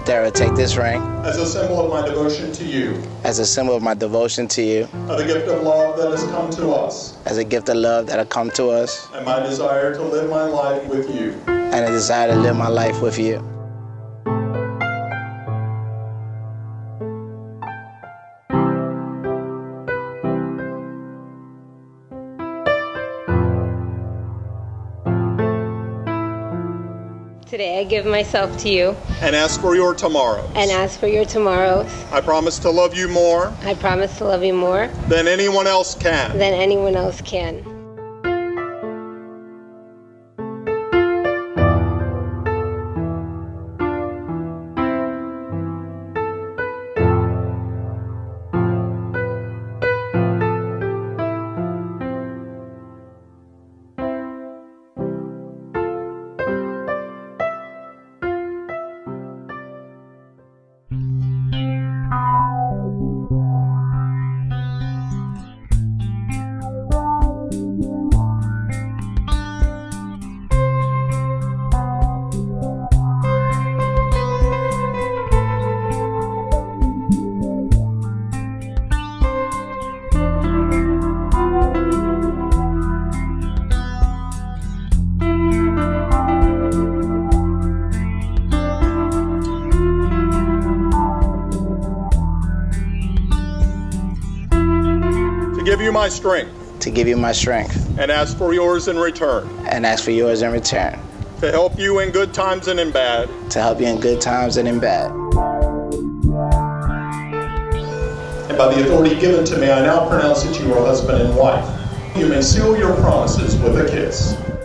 that I will take this ring as a symbol of my devotion to you, as a symbol of my devotion to you, as a gift of love that has come to us, as a gift of love that has come to us, and my desire to live my life with you. and a desire to live my life with you. Today I give myself to you And ask for your tomorrows. and ask for your tomorrows. I promise to love you more I promise to love you more than anyone else can. than anyone else can. To give you my strength To give you my strength and ask for yours in return. and ask for yours in return. To help you in good times and in bad. To help you in good times and in bad. And by the authority given to me, I now pronounce that you are husband and wife. You may seal your promises with a kiss.